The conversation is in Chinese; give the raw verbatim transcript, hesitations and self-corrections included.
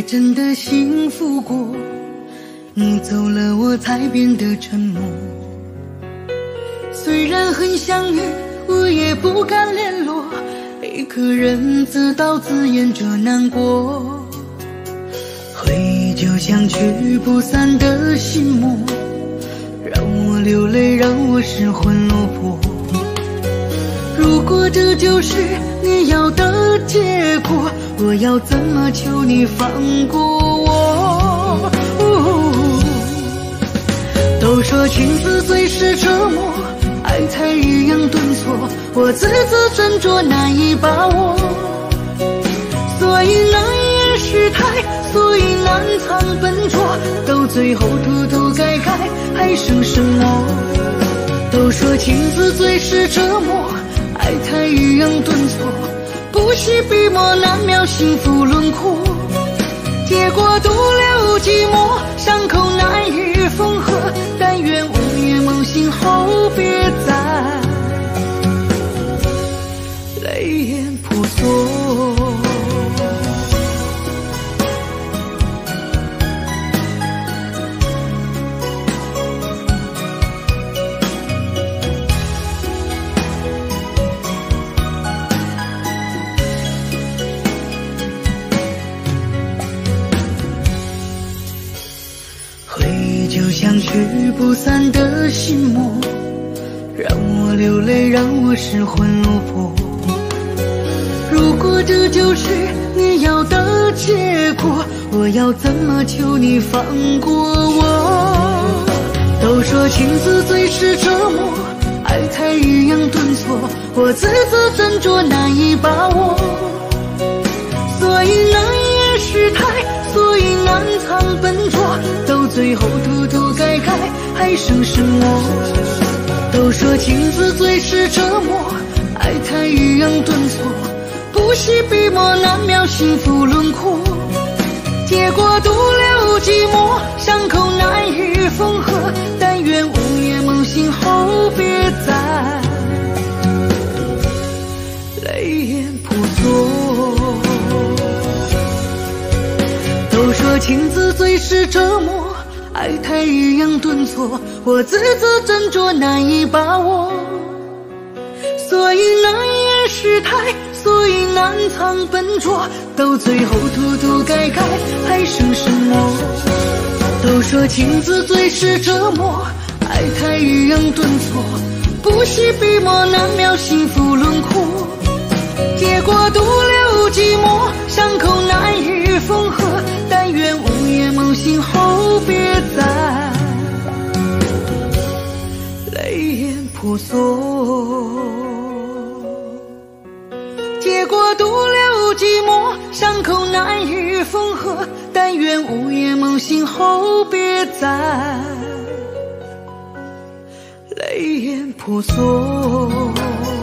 真的幸福过。你走了，我才变得沉默。虽然很想念，我也不敢联络。一个人自导自演着难过。回忆就像去不散的心魔，让我流泪，让我失魂落魄。如果这就是你要的结果，我要怎么求你放过我？哦，都说情字最是折磨，爱才一样顿挫，我字字斟酌难以把握。所以难掩失态，所以难藏笨拙，到最后偷偷改改，还剩什么？都说情字最是折磨，爱才一样顿挫，不惜笔墨难描幸福轮廓。结果独留寂寞，伤口难以缝合，但愿午夜梦醒后别再泪眼婆娑。就像去不散的心魔，让我流泪，让我失魂落魄。如果这就是你要的结果，我要怎么求你放过我？都说情字最是折磨，爱才一样顿挫，我字字斟酌难以把握。所以难掩失态，所以难藏笨拙，到最后偷偷改改，还剩什么？都说情字最是折磨，爱才一样顿挫，不惜笔墨难描幸福轮廓。结果独留寂寞，伤口难以缝合，但愿午夜梦醒后别再泪眼婆娑。都说情字最是折磨，爱太一样顿挫，我字字斟酌难以把握。所以难掩失态，所以难藏笨拙，到最后偷偷改改，还剩什么？都说情字最是折磨，爱太一样顿挫，不惜笔墨难描幸福轮廓。结果独留寂寞，伤口难以缝合，但愿午夜梦醒后别再泪眼婆娑。结果独留寂寞，伤口难以缝合，但愿午夜梦醒后别再泪眼婆娑。